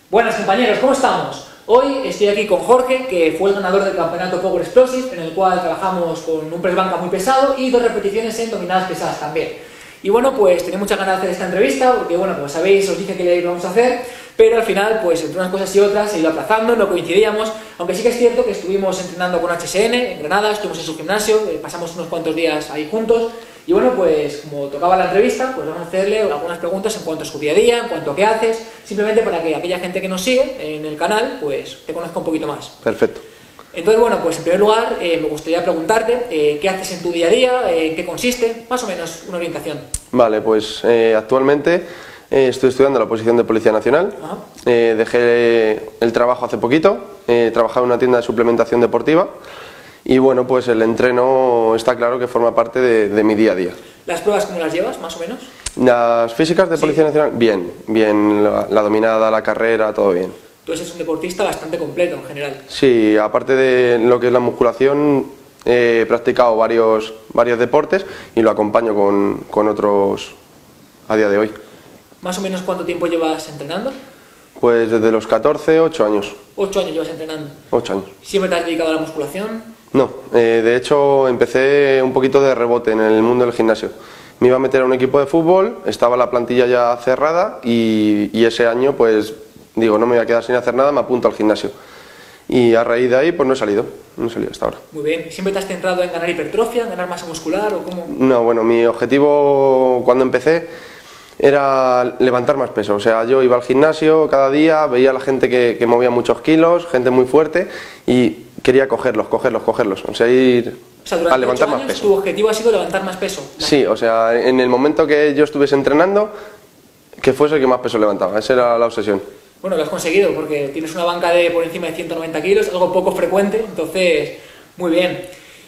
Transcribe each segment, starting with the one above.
Buenas compañeros, ¿cómo estamos? Hoy estoy aquí con Jorge, que fue el ganador del campeonato Power Explosive, en el cual trabajamos con un press banca muy pesado y 2 repeticiones en dominadas pesadas también. Y bueno, pues tenía muchas ganas de hacer esta entrevista, porque bueno, como sabéis, os dije que la íbamos a hacer, pero al final, pues entre unas cosas y otras, se iba aplazando, no coincidíamos, aunque sí que es cierto que estuvimos entrenando con HSN en Granada, estuvimos en su gimnasio, pasamos unos cuantos días ahí juntos, y bueno, pues como tocaba la entrevista, pues vamos a hacerle algunas preguntas en cuanto a su día a día, en cuanto a qué haces, simplemente para que aquella gente que nos sigue en el canal, pues te conozca un poquito más. Perfecto. Entonces, bueno, pues en primer lugar me gustaría preguntarte qué haces en tu día a día, en qué consiste, más o menos una orientación. Vale, pues actualmente estoy estudiando la oposición de Policía Nacional. Dejé el trabajo hace poquito, trabajaba en una tienda de suplementación deportiva y bueno, pues el entreno está claro que forma parte de mi día a día. ¿Las pruebas cómo las llevas, más o menos? Las físicas de Policía Nacional, bien, bien, la dominada, la carrera, todo bien. Tú eres un deportista bastante completo en general. Sí, aparte de lo que es la musculación, he practicado varios deportes y lo acompaño con otros a día de hoy. ¿Más o menos cuánto tiempo llevas entrenando? Pues desde los 14, 8 años. 8 años llevas entrenando. 8 años. ¿Siempre te has dedicado a la musculación? No, de hecho empecé un poquito de rebote en el mundo del gimnasio. Me iba a meter a un equipo de fútbol, estaba la plantilla ya cerrada y ese año pues digo, no me voy a quedar sin hacer nada, me apunto al gimnasio. Y a raíz de ahí pues no he salido hasta ahora. Muy bien. ¿Siempre te has centrado en ganar hipertrofia, en ganar masa muscular o cómo? No, bueno, mi objetivo cuando empecé era levantar más peso. O sea, yo iba al gimnasio cada día, veía a la gente que movía muchos kilos, gente muy fuerte y quería cogerlos. O sea, ir a levantar más peso. ¿Tu objetivo ha sido levantar más peso? Sí, o sea, en el momento que yo estuviese entrenando, que fuese el que más peso levantaba. Esa era la obsesión. Bueno, lo has conseguido porque tienes una banca de por encima de 190 kilos, algo poco frecuente, entonces, muy bien.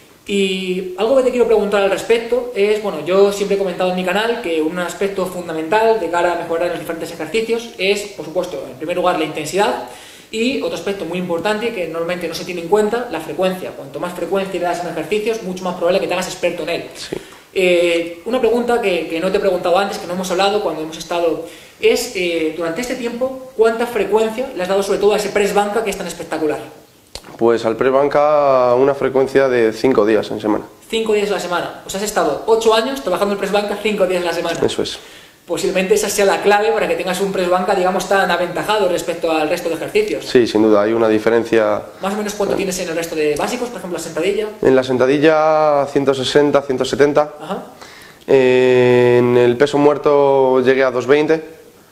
Y algo que te quiero preguntar al respecto es, bueno, yo siempre he comentado en mi canal que un aspecto fundamental de cara a mejorar en los diferentes ejercicios es, por supuesto, en primer lugar la intensidad y otro aspecto muy importante que normalmente no se tiene en cuenta, la frecuencia. Cuanto más frecuencia le das en ejercicios, mucho más probable que te hagas experto en él. Sí. Una pregunta que no te he preguntado antes, que no hemos hablado cuando hemos estado, es durante este tiempo, ¿cuánta frecuencia le has dado sobre todo a ese press banca que es tan espectacular? Pues al press banca una frecuencia de 5 días en semana. 5 días a la semana. Pues has estado 8 años trabajando el press banca 5 días a la semana. Eso es. Posiblemente esa sea la clave para que tengas un press banca, digamos, tan aventajado respecto al resto de ejercicios. Sí, sin duda, hay una diferencia. ¿Más o menos cuánto tienes en el resto de básicos? Por ejemplo, la sentadilla. En la sentadilla 160, 170. Ajá. En el peso muerto llegué a 220.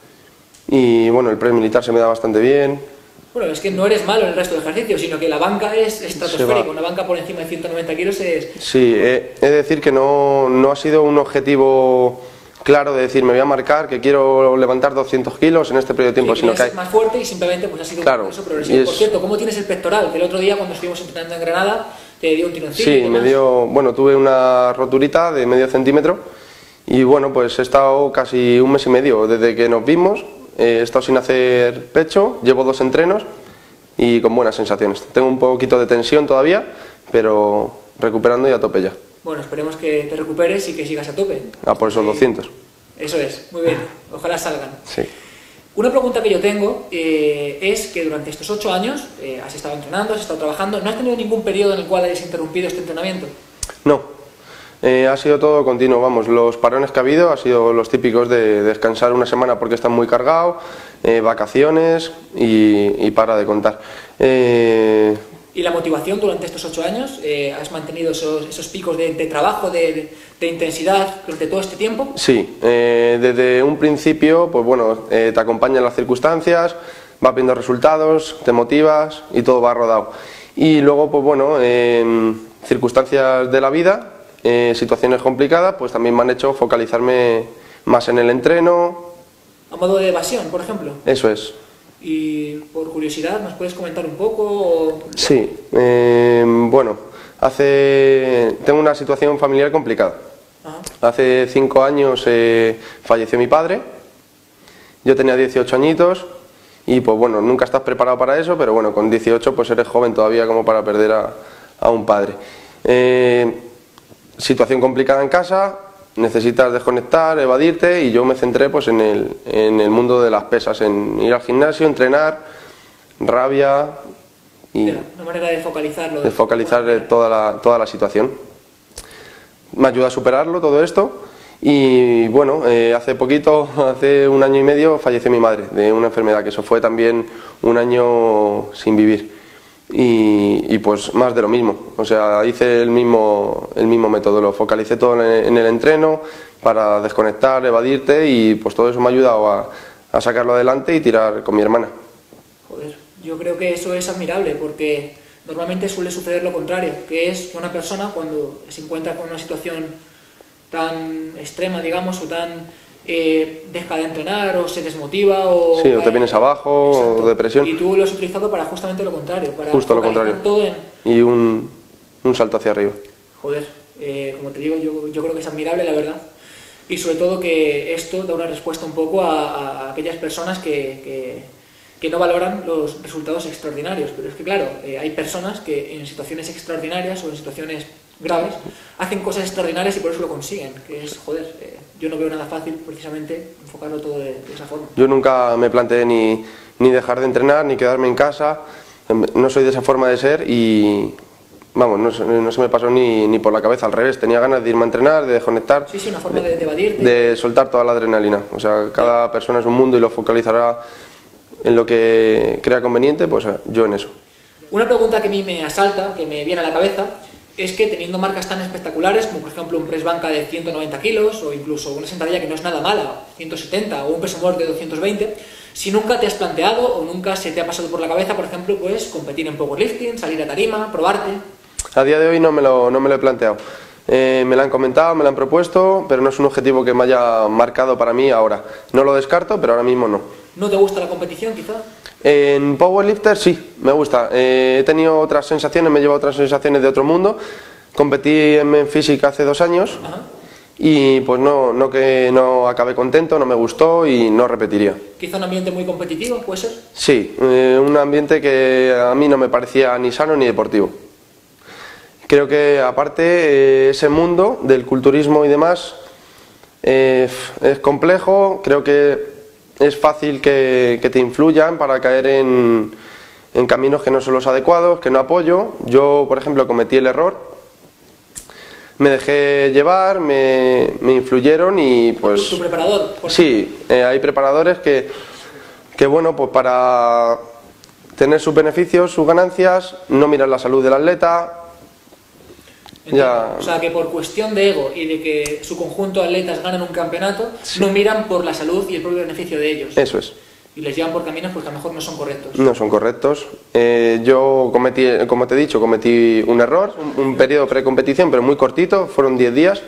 Y bueno, el press militar se me da bastante bien. Bueno, es que no eres malo en el resto de ejercicios, sino que la banca es estratosférica. Una banca por encima de 190 kilos es... Sí, he de decir que no ha sido un objetivo claro de decir me voy a marcar que quiero levantar 200 kilos en este periodo de tiempo, sí, sino que hay más fuerte y simplemente pues ha sido claro, un proceso progresivo. Por cierto, ¿cómo tienes el pectoral? Que el otro día cuando estuvimos entrenando en Granada te dio un tironcillo. Sí, me dio, bueno, tuve una roturita de medio centímetro y bueno, pues he estado casi un mes y medio desde que nos vimos, he estado sin hacer pecho, llevo 2 entrenos y con buenas sensaciones. Tengo un poquito de tensión todavía, pero recuperando y a tope ya. Bueno, esperemos que te recuperes y que sigas a tope. Ah, por esos 200. Eso es, muy bien, ojalá salgan. Sí. Una pregunta que yo tengo es que durante estos 8 años has estado entrenando, has estado trabajando, ¿no has tenido ningún periodo en el cual hayas interrumpido este entrenamiento? No, ha sido todo continuo, vamos, los parones que ha habido han sido los típicos de descansar una semana porque están muy cargados, vacaciones y para de contar. ¿Y la motivación durante estos 8 años? ¿Has mantenido esos picos de trabajo, de intensidad durante todo este tiempo? Sí, desde un principio, pues bueno, te acompañan las circunstancias, vas viendo resultados, te motivas y todo va rodado. Y luego, pues bueno, circunstancias de la vida, situaciones complicadas, pues también me han hecho focalizarme más en el entreno. ¿A modo de evasión, por ejemplo? Eso es. Y por curiosidad, ¿nos puedes comentar un poco? Sí, bueno, tengo una situación familiar complicada. Ajá. Hace 5 años falleció mi padre, yo tenía 18 añitos y pues bueno, nunca estás preparado para eso, pero bueno, con 18 pues eres joven todavía como para perder a un padre. Situación complicada en casa, necesitas desconectar, evadirte, y yo me centré pues en el mundo de las pesas, en ir al gimnasio, entrenar, rabia y una manera de focalizarlo. De focalizar toda la situación. Me ayuda a superarlo todo esto. Y bueno, hace poquito, hace 1 año y medio, falleció mi madre de una enfermedad, que eso fue también 1 año sin vivir. Y pues más de lo mismo, o sea, hice el mismo método, lo focalicé todo en el entreno para desconectar, evadirte, y pues todo eso me ha ayudado a sacarlo adelante y tirar con mi hermana. Joder, yo creo que eso es admirable, porque normalmente suele suceder lo contrario, que es que una persona, cuando se encuentra con una situación tan extrema, digamos, o tan deja de entrenar, o se desmotiva, o sí, o te vienes abajo, exacto, o depresión. Y tú lo has utilizado para justamente lo contrario, para justo lo contrario, todo en... y un salto hacia arriba. Joder, como te digo, yo creo que es admirable, la verdad, y sobre todo que esto da una respuesta un poco a aquellas personas que no valoran los resultados extraordinarios. Pero es que claro, hay personas que en situaciones extraordinarias o en situaciones graves hacen cosas extraordinarias y por eso lo consiguen, que es, joder, yo no veo nada fácil precisamente enfocarlo todo de esa forma. Yo nunca me planteé ni dejar de entrenar, ni quedarme en casa, no soy de esa forma de ser, y vamos, no se me pasó ni por la cabeza, al revés, tenía ganas de irme a entrenar, de desconectar. Sí, una forma de evadirte. De soltar toda la adrenalina, o sea, cada persona es un mundo y lo focalizará en lo que crea conveniente, pues yo en eso. Una pregunta que a mí me asalta, que me viene a la cabeza, es que teniendo marcas tan espectaculares como por ejemplo un press banca de 190 kilos, o incluso una sentadilla que no es nada mala, 170, o un peso muerto de 220, si nunca te has planteado o nunca se te ha pasado por la cabeza, por ejemplo, pues competir en powerlifting, salir a tarima, probarte. A día de hoy no me lo he planteado. Me lo han comentado, me lo han propuesto, pero no es un objetivo que me haya marcado para mí ahora. No lo descarto, pero ahora mismo no. ¿No te gusta la competición, quizá? En powerlifter sí, me gusta. He tenido otras sensaciones, me he llevado otras sensaciones de otro mundo. Competí en Men Physique hace 2 años. Ajá. Y pues no acabé contento, no me gustó y no repetiría. ¿Quizá un ambiente muy competitivo, puede ser? Sí, un ambiente que a mí no me parecía ni sano ni deportivo. Creo que aparte ese mundo del culturismo y demás es complejo, creo que es fácil que te influyan para caer en caminos que no son los adecuados, que no apoyo. Yo, por ejemplo, cometí el error, me dejé llevar, me influyeron y pues... ¿Tu preparador? Sí, hay preparadores que bueno, pues para tener sus beneficios, sus ganancias, no miran la salud del atleta. Ya. O sea, que por cuestión de ego y de que su conjunto de atletas ganen un campeonato, sí, no miran por la salud y el propio beneficio de ellos. Eso es. Y les llevan por caminos pues que a lo mejor no son correctos. No son correctos. Yo cometí, como te he dicho, cometí un error, un periodo precompetición, pero muy cortito, fueron 10 días.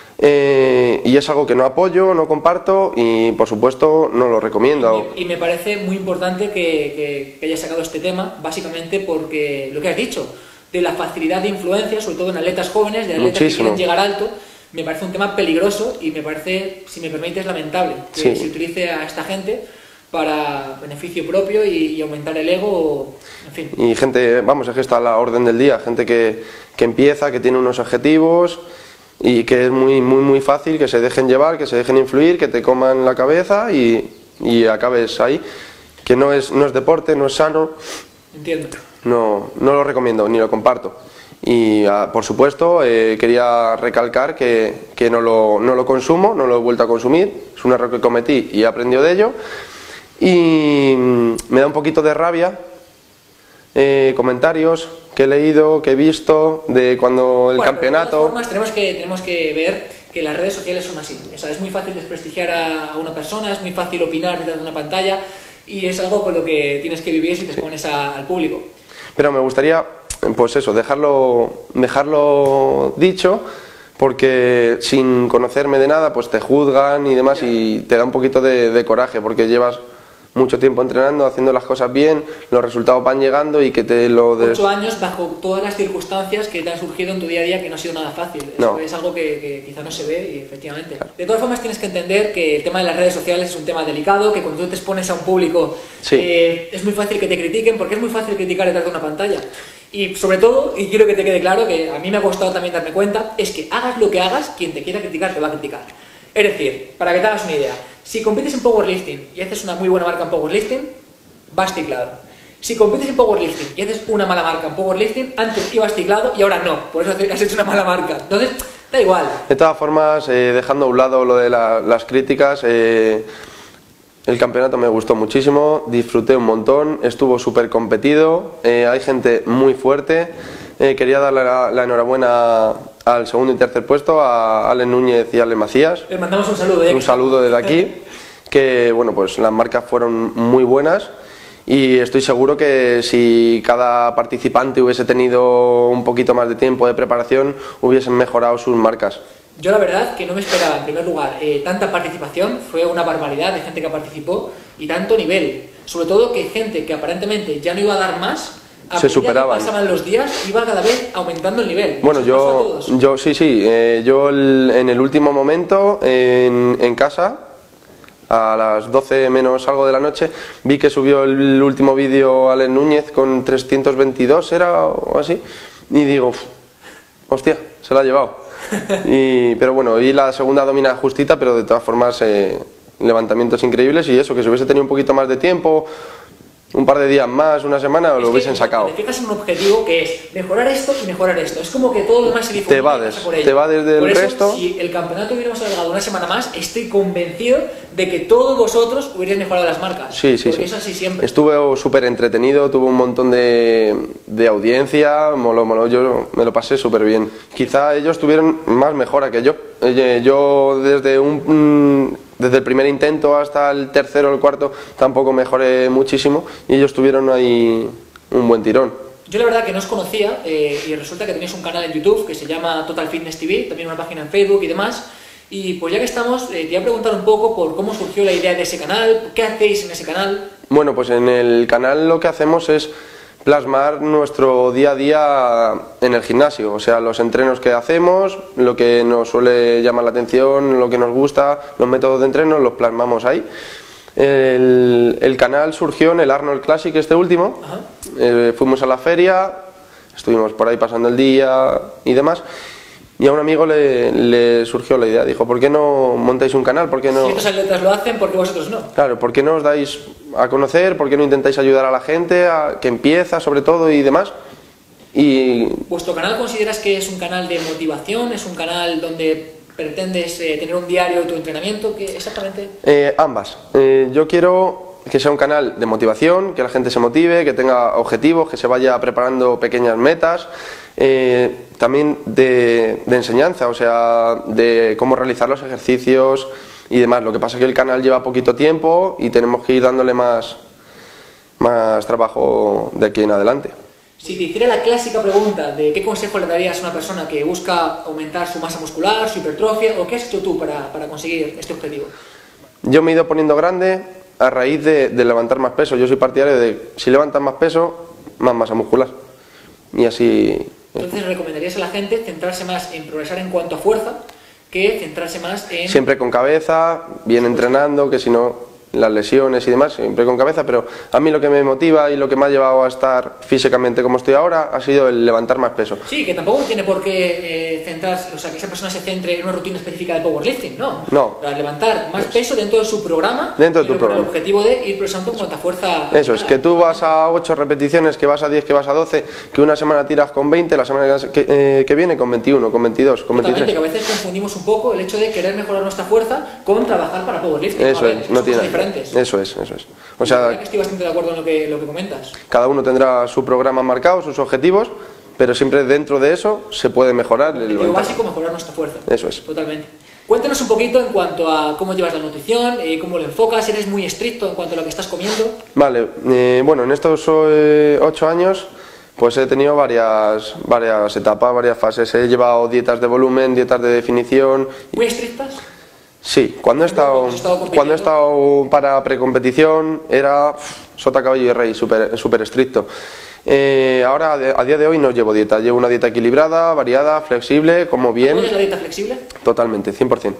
Y es algo que no apoyo, no comparto y por supuesto no lo recomiendo. Y me parece muy importante que hayas sacado este tema, básicamente porque lo que has dicho, de la facilidad de influencia, sobre todo en atletas jóvenes, de atletas que quieren llegar alto, me parece un tema peligroso y me parece, si me permites, lamentable que se utilice a esta gente para beneficio propio y aumentar el ego, en fin. Y gente, vamos, es que está a la orden del día, gente que empieza, que tiene unos objetivos y que es muy fácil que se dejen llevar, que se dejen influir, que te coman la cabeza y acabes ahí, que no es deporte, no es sano. Entiendo. No lo recomiendo, ni lo comparto. Y por supuesto quería recalcar que no lo consumo, no lo he vuelto a consumir, es un error que cometí y he aprendido de ello. Y me da un poquito de rabia comentarios que he leído, que he visto de cuando el campeonato... De todas formas, tenemos que ver que las redes sociales son así. O sea, es muy fácil desprestigiar a una persona, es muy fácil opinar detrás de una pantalla y es algo con lo que tienes que vivir si te expones al público. Pero me gustaría, pues eso, dejarlo dicho, porque sin conocerme de nada, pues te juzgan y demás y te da un poquito de coraje, porque llevas mucho tiempo entrenando, haciendo las cosas bien, los resultados van llegando y que te lo... 8 años bajo todas las circunstancias que te han surgido en tu día a día, que no ha sido nada fácil. No. Es algo que quizá no se ve y efectivamente. Claro. De todas formas tienes que entender que el tema de las redes sociales es un tema delicado, que cuando tú te expones a un público es muy fácil que te critiquen, porque es muy fácil criticar detrás de una pantalla. Y sobre todo, y quiero que te quede claro, que a mí me ha costado también darme cuenta, es que hagas lo que hagas, quien te quiera criticar te va a criticar. Es decir, para que te hagas una idea, si compites en powerlifting y haces una muy buena marca en powerlifting, vas ciclado. Si compites en powerlifting y haces una mala marca en powerlifting, antes ibas ciclado y ahora no, por eso has hecho una mala marca. Entonces, da igual. De todas formas, dejando a un lado lo de las críticas, el campeonato me gustó muchísimo, disfruté un montón, estuvo súper competido, hay gente muy fuerte. Quería darle la enhorabuena al segundo y tercer puesto, a Alex Núñez y Alex Macías. Les mandamos un saludo. Un saludo desde aquí, que bueno, pues las marcas fueron muy buenas y estoy seguro que si cada participante hubiese tenido un poquito más de tiempo de preparación, hubiesen mejorado sus marcas. Yo la verdad que no me esperaba, en primer lugar, tanta participación, fue una barbaridad de gente que participó y tanto nivel. Sobre todo que gente que aparentemente ya no iba a dar más, se superaban. Pasaban los días, iba cada vez aumentando el nivel. Bueno, yo en el último momento, en casa, a las 12 menos algo de la noche, vi que subió el último vídeo Alex Núñez con 322, era o así, y digo, hostia, se la ha llevado. Pero bueno, y la segunda domina justita, pero de todas formas levantamientos increíbles, y eso, que si hubiese tenido un poquito más de tiempo, un par de días más, una semana, lo hubiesen sacado. Te fijas en un objetivo que es mejorar esto y mejorar esto. Es como que todo lo demás se difumina. Te evades del resto. Si el campeonato hubiéramos alargado una semana más, estoy convencido de que todos vosotros hubierais mejorado las marcas. Sí. Porque es así siempre. Estuve súper entretenido, tuve un montón de audiencia, moló, yo me lo pasé súper bien. Quizá ellos tuvieron más mejora que yo. Yo desde el primer intento hasta el tercero o el cuarto tampoco mejoré muchísimo y ellos tuvieron ahí un buen tirón. Yo la verdad que no os conocía y resulta que tenéis un canal en YouTube que se llama Total Fitness TV, también una página en Facebook y demás. Y pues ya que estamos, te voy a preguntar un poco por cómo surgió la idea de ese canal, qué hacéis en ese canal. Bueno, pues en el canal lo que hacemos es plasmar nuestro día a día en el gimnasio, o sea, los entrenos que hacemos, lo que nos suele llamar la atención, lo que nos gusta, los métodos de entreno, los plasmamos ahí. El canal surgió en el Arnold Classic, este último. Fuimos a la feria, estuvimos por ahí pasando el día y demás, y a un amigo le surgió la idea, dijo, ¿por qué no montáis un canal? ¿Por qué no? Si otros atletas lo hacen, ¿por qué vosotros no? Claro, ¿por qué no os dais a conocer? ¿Por qué no intentáis ayudar a la gente que empieza, sobre todo, y demás? ¿Vuestro canal consideras que es un canal de motivación? ¿Es un canal donde pretendes tener un diario de tu entrenamiento? ¿Qué exactamente? Ambas. Yo quiero que sea un canal de motivación, que la gente se motive, que tenga objetivos, que se vaya preparando pequeñas metas, también de enseñanza, o sea, de cómo realizar los ejercicios y demás. Lo que pasa es que el canal lleva poquito tiempo y tenemos que ir dándole más trabajo de aquí en adelante. Si te hiciera la clásica pregunta de qué consejo le darías a una persona que busca aumentar su masa muscular, su hipertrofia, o qué has hecho tú para conseguir este objetivo. Yo me he ido poniendo grande a raíz de levantar más peso. Yo soy partidario de, si levantas más peso, más masa muscular. Y así... Entonces, ¿recomendarías a la gente centrarse más en progresar en cuanto a fuerza que centrarse más en... Siempre con cabeza, bien entrenando, que si no, las lesiones y demás, siempre con cabeza, pero a mí lo que me motiva y lo que me ha llevado a estar físicamente como estoy ahora ha sido el levantar más peso. Sí, que tampoco tiene por qué centrarse, o sea, que esa persona se centre en una rutina específica de powerlifting, ¿no? No. Para levantar más peso dentro de su programa, dentro de tu programa. Con el objetivo de ir progresando en cuanto a fuerza. Eso es, que tú vas a 8 repeticiones, que vas a 10, que vas a 12, que una semana tiras con 20, la semana que viene con 21, con 22, con 23. Totalmente, que a veces confundimos un poco el hecho de querer mejorar nuestra fuerza con trabajar para powerlifting. Eso es, no tiene diferentes. Eso es. O sea, estoy bastante de acuerdo en lo que comentas. Cada uno tendrá su programa marcado, sus objetivos, pero siempre dentro de eso se puede mejorar. El objetivo básico, mejorar nuestra fuerza. Eso es. Totalmente. Cuéntanos un poquito en cuanto a cómo llevas la nutrición, cómo lo enfocas, ¿eres muy estricto en cuanto a lo que estás comiendo? Vale, bueno, en estos 8 años pues he tenido varias etapas, varias fases. He llevado dietas de volumen, dietas de definición. ¿Muy estrictas? Sí, cuando he estado para precompetición era sota, caballo y rey, súper estricto. Ahora, a día de hoy no llevo dieta, llevo una dieta equilibrada, variada, flexible, como bien. ¿Tienes la dieta flexible? Totalmente, 100%.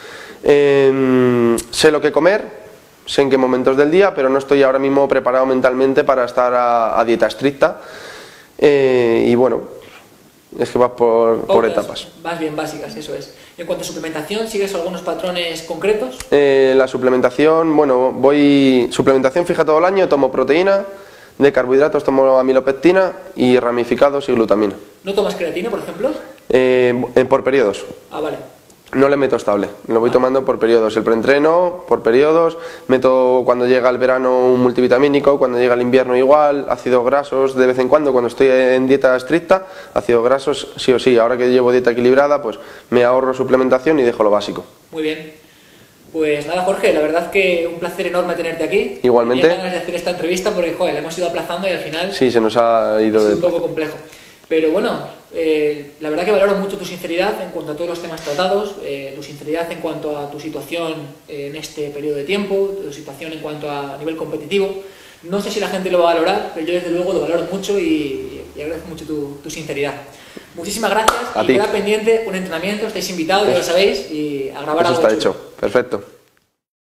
Sé lo que comer, sé en qué momentos del día, pero no estoy ahora mismo preparado mentalmente para estar a dieta estricta. Y bueno, es que vas por etapas. Vas bien básicas, eso es. En cuanto a suplementación, ¿sigues algunos patrones concretos? La suplementación, bueno, suplementación fija todo el año, tomo proteína, de carbohidratos tomo amilopectina y ramificados y glutamina. ¿No tomas creatina, por ejemplo? Por periodos. Ah, vale. No le meto estable, lo voy tomando por periodos. El preentreno, por periodos, meto cuando llega el verano un multivitamínico, cuando llega el invierno igual, ácidos grasos de vez en cuando estoy en dieta estricta, ácidos grasos sí o sí. Ahora que llevo dieta equilibrada, pues me ahorro suplementación y dejo lo básico. Muy bien. Pues nada, Jorge, la verdad que un placer enorme tenerte aquí. Igualmente. Tenía ganas de hacer esta entrevista porque, joder, la hemos ido aplazando y al final... Sí, se nos ha ido un poco complejo. Pero bueno, la verdad que valoro mucho tu sinceridad en cuanto a todos los temas tratados, tu sinceridad en cuanto a tu situación en este periodo de tiempo, tu situación en cuanto a nivel competitivo. No sé si la gente lo va a valorar, pero yo desde luego lo valoro mucho y agradezco mucho tu sinceridad. Muchísimas gracias. A y ti. queda pendiente un entrenamiento, estáis invitados, ya lo sabéis, y a grabar Eso algo está chulo. hecho, perfecto.